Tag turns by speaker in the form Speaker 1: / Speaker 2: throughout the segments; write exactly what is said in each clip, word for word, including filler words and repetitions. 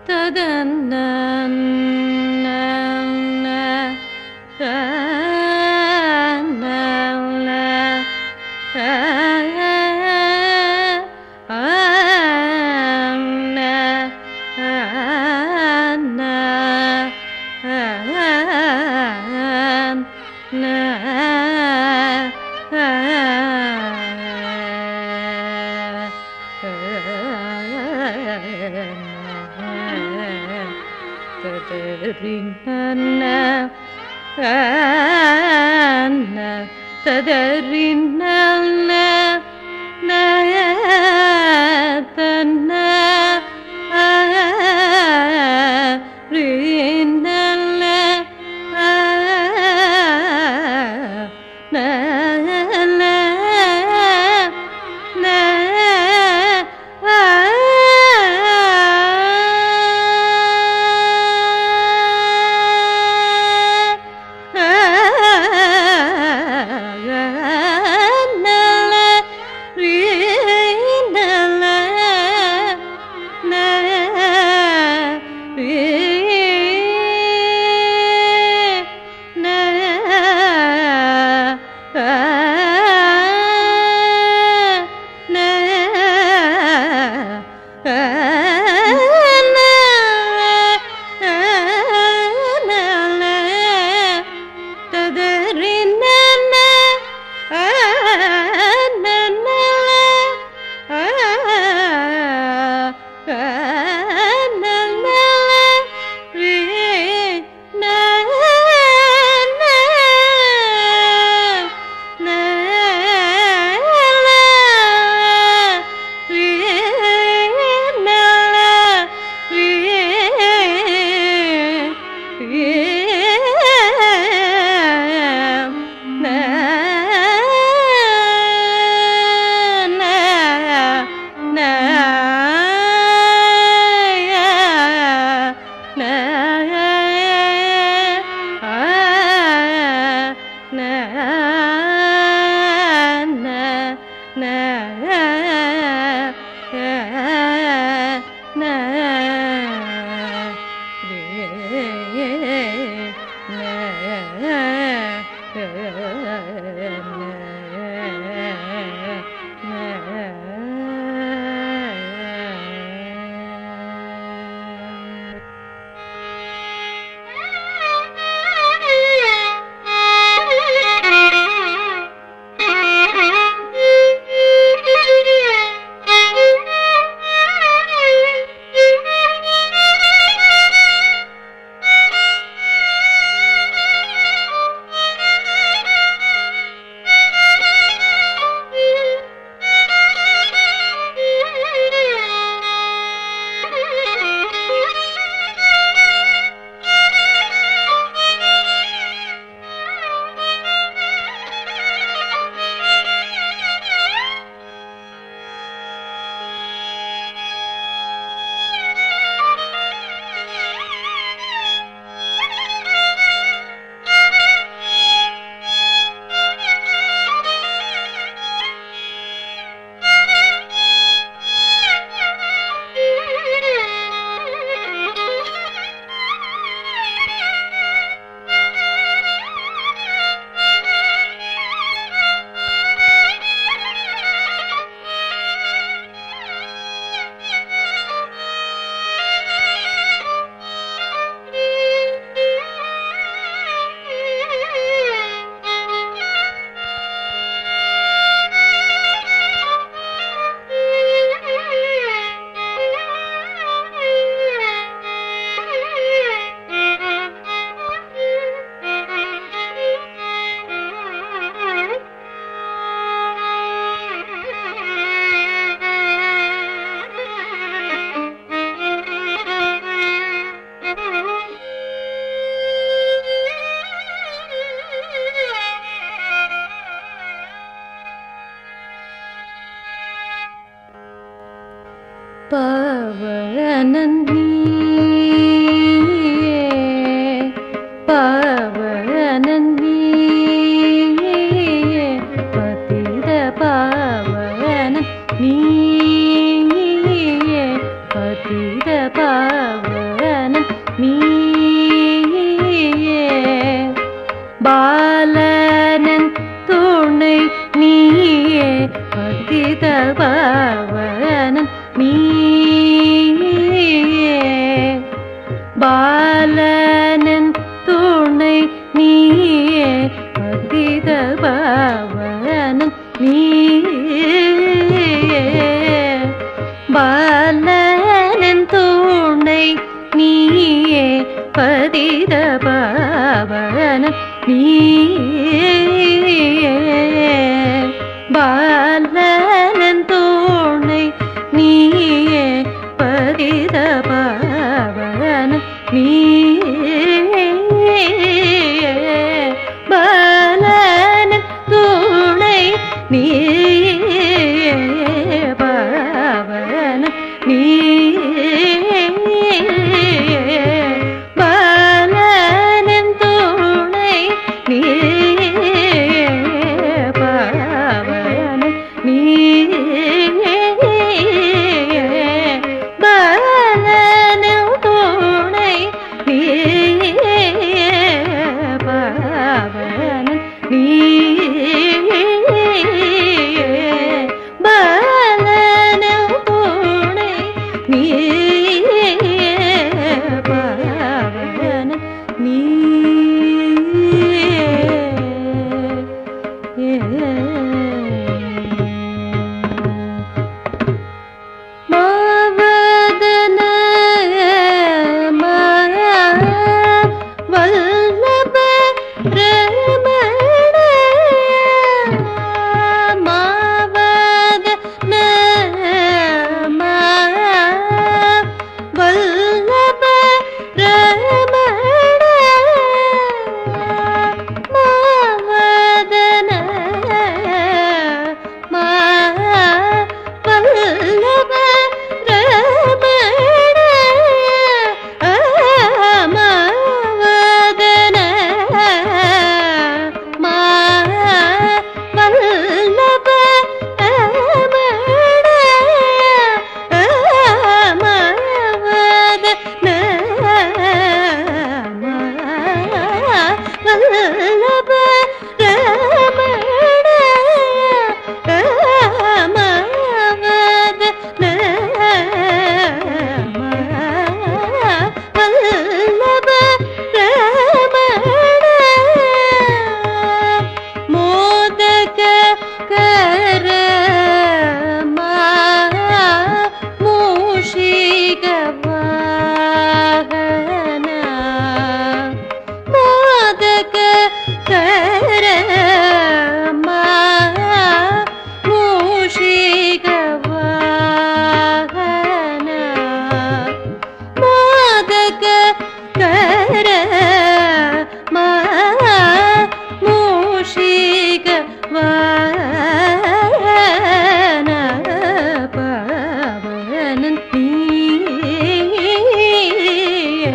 Speaker 1: Pavanan niye, Pavanan niye, Patida Pavanan niye, Patida Pavanan. Pavanan நீயே பாலனன் துணை நீயே பதித பவனன் நீயே பாலனன் துணை நீயே பதித பவனன் நீயே பாலனன் துணை நீயே பதித பவனன் நீயே பாலனன் துணை நீயே பவனன் நீயே பாலனன் துணை நீயே பவனன் நீயே பாலனன் துணை நீயே பவனன் நீயே பாலனன் துணை நீயே பவனன் நீயே மாவதன வல்லப ரமண மாவதன வல்லப ரமண மாவதன வல்லப ரமண மாவதன வல்லப ரமண மாவதன வல்லப ரமண மாவதன வல்லப ரமண மோதக கர மூஷிக வாகன மோதக கர மூஷிக வாகன மோதக கர மூஷிக வாகன பவனன் நீயே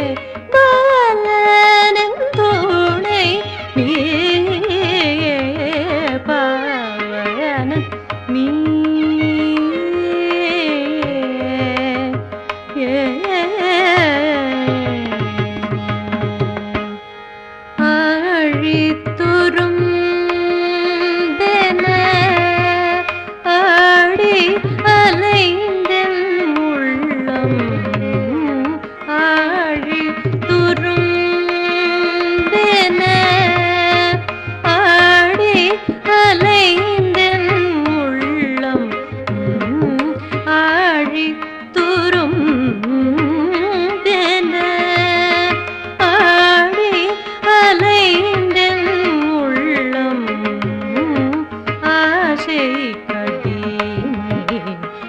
Speaker 1: பாலனன் துணை நீயே பவனன் நீயே ஆழித்துறும் தென ஆடி அலைந்தென் உள்ளம் ஆழித்துறும் தென ஆடி அலைந்தென் உள்ளம் ஆழித்துறும் தென ஆடி அலைந்தென் உள்ளம் ஆசை கடிமை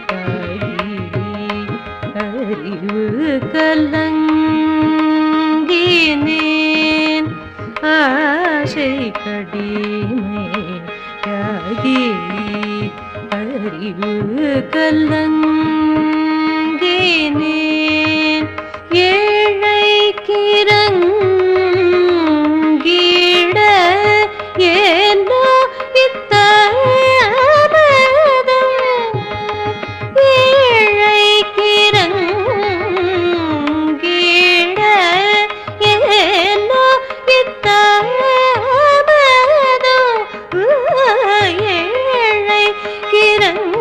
Speaker 1: அறிவு கலங்கினேன் ஆசை கடிமை அறிவு கலங்கினேன் ஏழை கிறங்கிட ஏனோ இத்தாமதம் ஏழை கிறங்கிட ஏனோ இத்தாமதம் ஏழை கிறங்கிட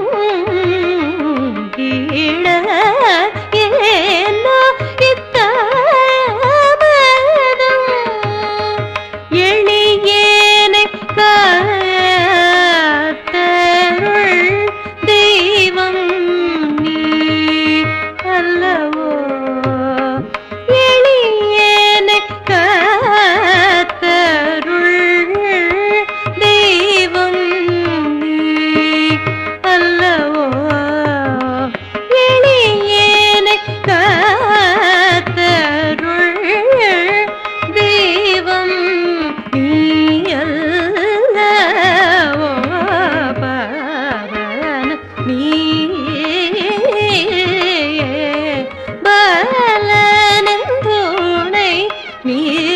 Speaker 1: நீ